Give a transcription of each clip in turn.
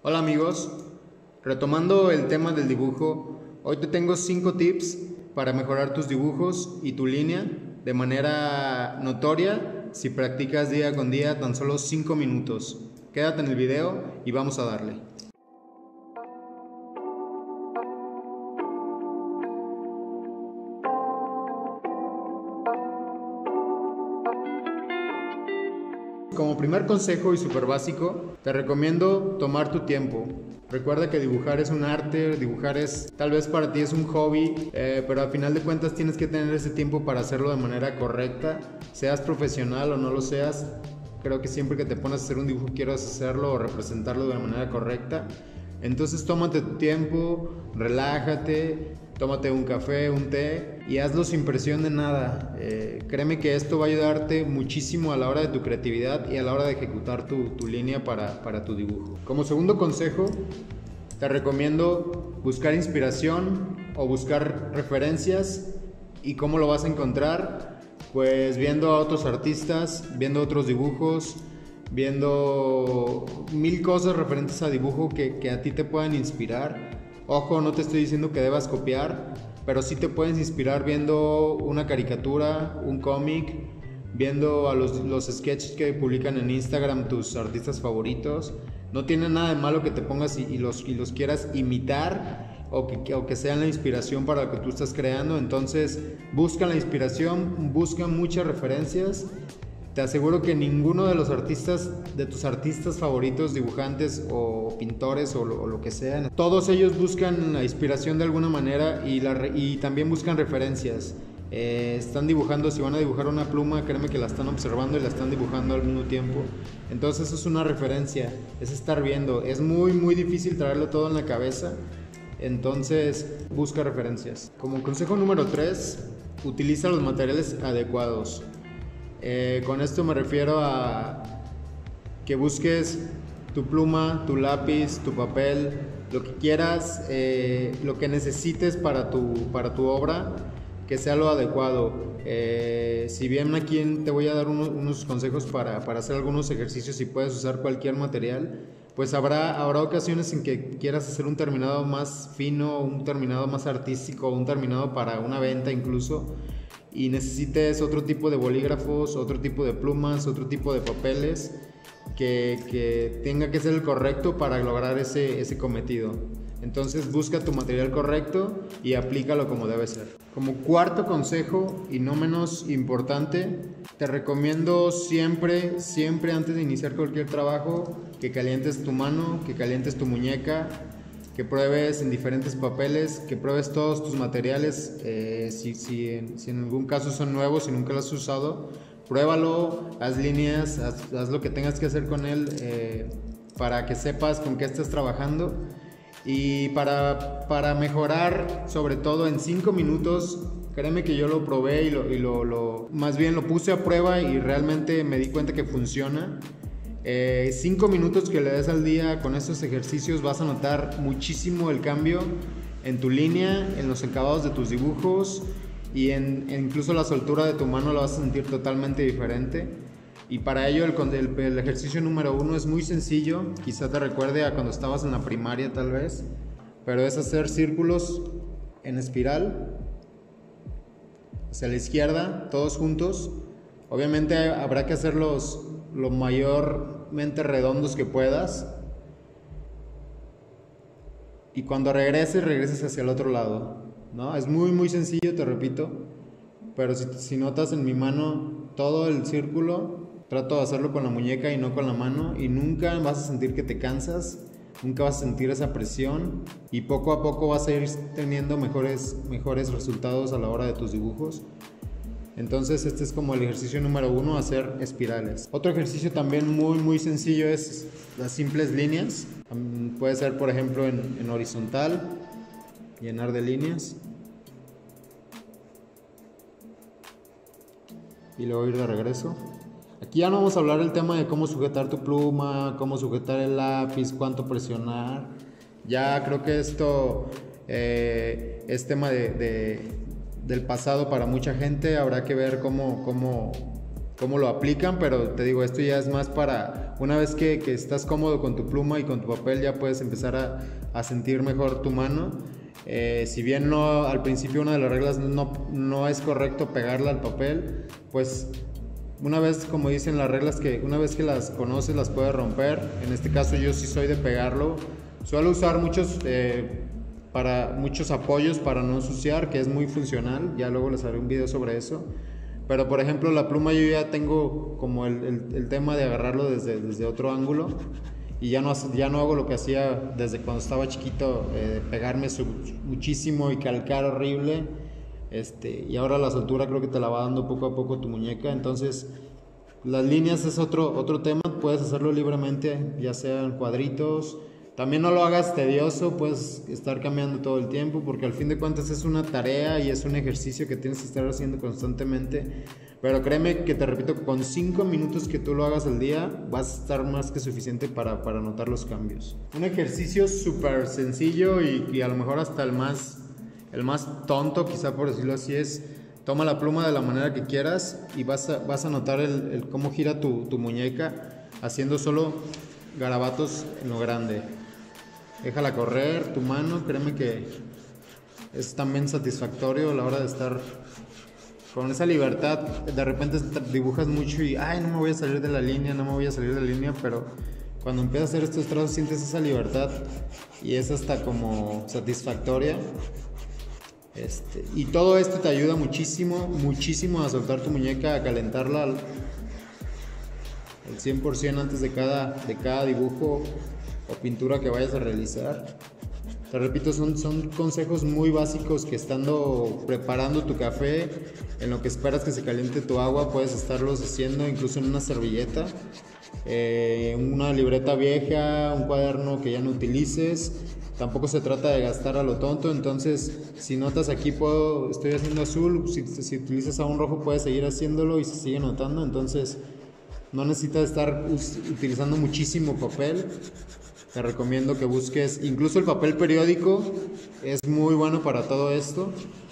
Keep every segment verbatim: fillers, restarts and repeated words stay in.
Hola amigos, retomando el tema del dibujo, hoy te tengo cinco tips para mejorar tus dibujos y tu línea de manera notoria si practicas día con día tan solo cinco minutos. Quédate en el video y vamos a darle. Como primer consejo y súper básico, te recomiendo tomar tu tiempo. Recuerda que dibujar es un arte, dibujar es, tal vez para ti es un hobby, eh, pero al final de cuentas tienes que tener ese tiempo para hacerlo de manera correcta, seas profesional o no lo seas. Creo que siempre que te pones a hacer un dibujo quieres hacerlo o representarlo de manera correcta. Entonces tómate tu tiempo, relájate, tómate un café, un té y hazlo sin presión de nada. Eh, créeme que esto va a ayudarte muchísimo a la hora de tu creatividad y a la hora de ejecutar tu, tu línea para, para tu dibujo. Como segundo consejo, te recomiendo buscar inspiración o buscar referencias. ¿Y cómo lo vas a encontrar? Pues viendo a otros artistas, viendo otros dibujos, viendo mil cosas referentes a dibujo que, que a ti te puedan inspirar. Ojo, no te estoy diciendo que debas copiar, pero sí te puedes inspirar viendo una caricatura, un cómic, viendo a los, los sketches que publican en Instagram tus artistas favoritos. No tiene nada de malo que te pongas y, y, los, y los quieras imitar o que, o que sean la inspiración para lo que tú estás creando. Entonces busca la inspiración, busca muchas referencias. Te aseguro que ninguno de los artistas, de tus artistas favoritos, dibujantes o pintores o lo, o lo que sean, todos ellos buscan la inspiración de alguna manera y, la, y también buscan referencias. Eh, están dibujando, si van a dibujar una pluma, créeme que la están observando y la están dibujando al mismo tiempo. Entonces eso es una referencia, es estar viendo. Es muy muy difícil traerlo todo en la cabeza, entonces busca referencias. Como consejo número tres, utiliza los materiales adecuados. Eh, con esto me refiero a que busques tu pluma, tu lápiz, tu papel, lo que quieras, eh, lo que necesites para tu, para tu obra, que sea lo adecuado. Eh, si bien aquí te voy a dar unos, unos consejos para, para hacer algunos ejercicios y puedes usar cualquier material, pues habrá, habrá ocasiones en que quieras hacer un terminado más fino, un terminado más artístico, un terminado para una venta incluso, y necesites otro tipo de bolígrafos, otro tipo de plumas, otro tipo de papeles que, que tenga que ser el correcto para lograr ese, ese cometido. Entonces busca tu material correcto y aplícalo como debe ser. Como cuarto consejo y no menos importante, te recomiendo siempre, siempre antes de iniciar cualquier trabajo, que calientes tu mano, que calientes tu muñeca, que pruebes en diferentes papeles, que pruebes todos tus materiales, eh, si, si, en, si en algún caso son nuevos, si nunca los has usado, pruébalo, haz líneas, haz, haz lo que tengas que hacer con él eh, para que sepas con qué estás trabajando. Y para, para mejorar, sobre todo en cinco minutos, créeme que yo lo probé y, lo, y lo, lo, más bien lo puse a prueba y realmente me di cuenta que funciona. Eh, cinco minutos que le des al día con estos ejercicios vas a notar muchísimo el cambio en tu línea, en los acabados de tus dibujos y en, en incluso la soltura de tu mano la vas a sentir totalmente diferente. Y para ello el, el, el ejercicio número uno es muy sencillo, quizá te recuerde a cuando estabas en la primaria tal vez, pero es hacer círculos en espiral hacia la izquierda, todos juntos. Obviamente habrá que hacerlos lo mayormente redondos que puedas, y cuando regreses, regreses hacia el otro lado, ¿no? Es muy muy sencillo, te repito, pero si, si notas en mi mano todo el círculo, trato de hacerlo con la muñeca y no con la mano, y nunca vas a sentir que te cansas, nunca vas a sentir esa presión, y poco a poco vas a ir teniendo mejores, mejores resultados a la hora de tus dibujos. Entonces este es como el ejercicio número uno, hacer espirales. Otro ejercicio también muy muy sencillo es las simples líneas. Puede ser por ejemplo en, en horizontal, llenar de líneas y luego ir de regreso. Aquí ya no vamos a hablar del tema de cómo sujetar tu pluma, cómo sujetar el lápiz, cuánto presionar. Ya creo que esto eh, es tema de, de del pasado para mucha gente. Habrá que ver cómo, cómo, cómo lo aplican, pero te digo, esto ya es más para una vez que, que estás cómodo con tu pluma y con tu papel, ya puedes empezar a, a sentir mejor tu mano. Eh, si bien no, al principio una de las reglas no, no es correcto pegarla al papel, pues una vez, como dicen las reglas, que una vez que las conoces las puedes romper. En este caso yo sí soy de pegarlo. Suelo usar muchos, eh, para, muchos apoyos para no ensuciar, que es muy funcional, ya luego les haré un video sobre eso. Pero por ejemplo la pluma yo ya tengo como el, el, el tema de agarrarlo desde, desde otro ángulo, y ya no, ya no hago lo que hacía desde cuando estaba chiquito, eh, pegarme su, muchísimo y calcar horrible, este, y ahora la soltura creo que te la va dando poco a poco tu muñeca. Entonces las líneas es otro, otro tema, puedes hacerlo libremente, ya sea en cuadritos. También no lo hagas tedioso, puedes estar cambiando todo el tiempo, porque al fin de cuentas es una tarea y es un ejercicio que tienes que estar haciendo constantemente. Pero créeme que te repito, con cinco minutos que tú lo hagas al día, vas a estar más que suficiente para, para notar los cambios. Un ejercicio súper sencillo y, y a lo mejor hasta el más, el más tonto, quizá por decirlo así, es: toma la pluma de la manera que quieras y vas a, vas a notar el, el cómo gira tu, tu muñeca haciendo solo garabatos en lo grande. Déjala correr tu mano, créeme que es también satisfactorio a la hora de estar con esa libertad. De repente dibujas mucho y ay, no me voy a salir de la línea, no me voy a salir de la línea, pero cuando empiezas a hacer estos trazos sientes esa libertad y es hasta como satisfactoria. Este, y todo esto te ayuda muchísimo, muchísimo a soltar tu muñeca, a calentarla al, al cien por ciento antes de cada, de cada dibujo o pintura que vayas a realizar. Te repito, son, son consejos muy básicos que estando preparando tu café, en lo que esperas que se caliente tu agua, puedes estarlos haciendo incluso en una servilleta, eh, una libreta vieja, un cuaderno que ya no utilices. Tampoco se trata de gastar a lo tonto, entonces si notas aquí puedo, estoy haciendo azul, si, si utilizas a un rojo puedes seguir haciéndolo y se sigue notando. Entonces no necesitas estar utilizando muchísimo papel. Te recomiendo que busques, incluso el papel periódico es muy bueno para todo esto,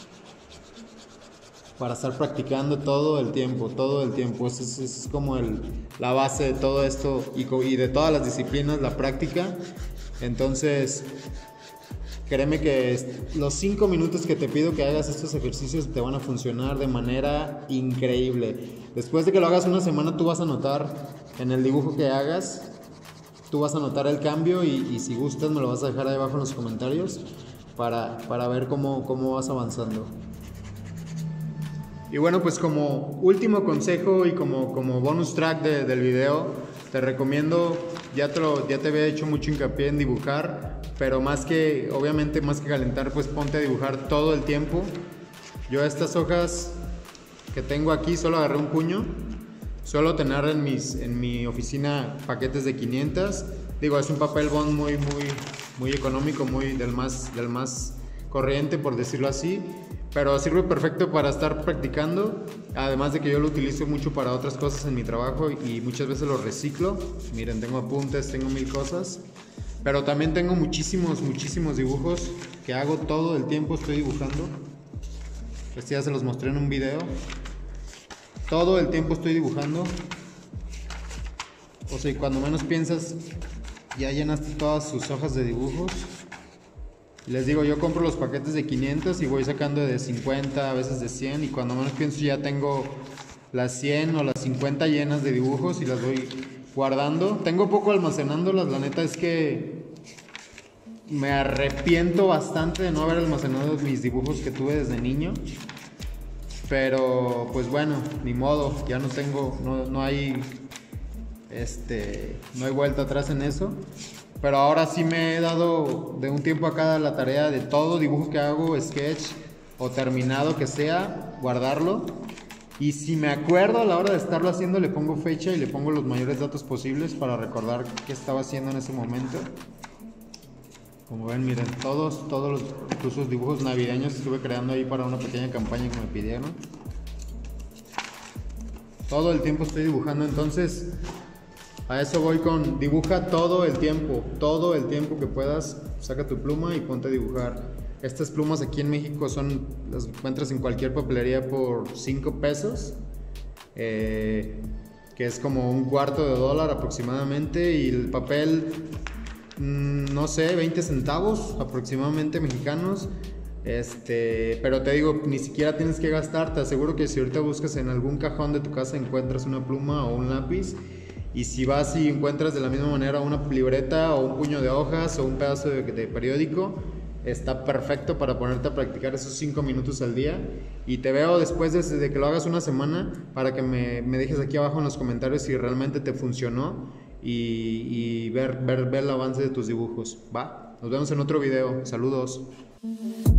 para estar practicando todo el tiempo, todo el tiempo. Es, es, es como el, la base de todo esto y, y de todas las disciplinas, la práctica. Entonces, créeme que los cinco minutos que te pido que hagas estos ejercicios te van a funcionar de manera increíble. Después de que lo hagas una semana, tú vas a notar en el dibujo que hagas, tú vas a notar el cambio y, y si gustas me lo vas a dejar ahí abajo en los comentarios para, para ver cómo, cómo vas avanzando. Y bueno, pues como último consejo y como, como bonus track de, del video, te recomiendo, ya te, lo, ya te había hecho mucho hincapié en dibujar, pero más que, obviamente más que calentar, pues ponte a dibujar todo el tiempo. Yo estas hojas que tengo aquí solo agarré un puño. Suelo tener en, mis, en mi oficina paquetes de quinientos. Digo, es un papel bond muy, muy, muy económico, muy del más, del más corriente, por decirlo así. Pero sirve perfecto para estar practicando. Además de que yo lo utilizo mucho para otras cosas en mi trabajo y muchas veces lo reciclo. Miren, tengo apuntes, tengo mil cosas. Pero también tengo muchísimos, muchísimos dibujos que hago todo el tiempo, estoy dibujando. Este ya se los mostré en un video. Todo el tiempo estoy dibujando. O sea, y cuando menos piensas, ya llenaste todas sus hojas de dibujos. Les digo, yo compro los paquetes de quinientos y voy sacando de cincuenta, a veces de cien. Y cuando menos pienso ya tengo las cien o las cincuenta llenas de dibujos y las voy guardando. Tengo poco almacenándolas, la neta es que me arrepiento bastante de no haber almacenado mis dibujos que tuve desde niño. Pero pues bueno, ni modo, ya no tengo, no, no hay este, no hay vuelta atrás en eso. Pero ahora sí me he dado de un tiempo acá la tarea de todo dibujo que hago, sketch o terminado que sea, guardarlo. Y si me acuerdo a la hora de estarlo haciendo, le pongo fecha y le pongo los mayores datos posibles para recordar qué estaba haciendo en ese momento. Como ven, miren, todos, todos los, incluso los dibujos navideños estuve creando ahí para una pequeña campaña que me pidieron. Todo el tiempo estoy dibujando, entonces a eso voy con dibuja todo el tiempo, todo el tiempo que puedas, saca tu pluma y ponte a dibujar. Estas plumas aquí en México son, las encuentras en cualquier papelería por cinco pesos. eh, que es como un cuarto de dólar aproximadamente, y el papel, mmm, no sé, veinte centavos aproximadamente mexicanos. Este, pero te digo, ni siquiera tienes que gastar. Te aseguro que si ahorita buscas en algún cajón de tu casa encuentras una pluma o un lápiz, y si vas y encuentras de la misma manera una libreta o un puño de hojas o un pedazo de, de periódico, está perfecto para ponerte a practicar esos cinco minutos al día. Y te veo después de, de que lo hagas una semana, para que me, me dejes aquí abajo en los comentarios si realmente te funcionó, y, y ver, ver, ver el avance de tus dibujos. Va, nos vemos en otro video. Saludos.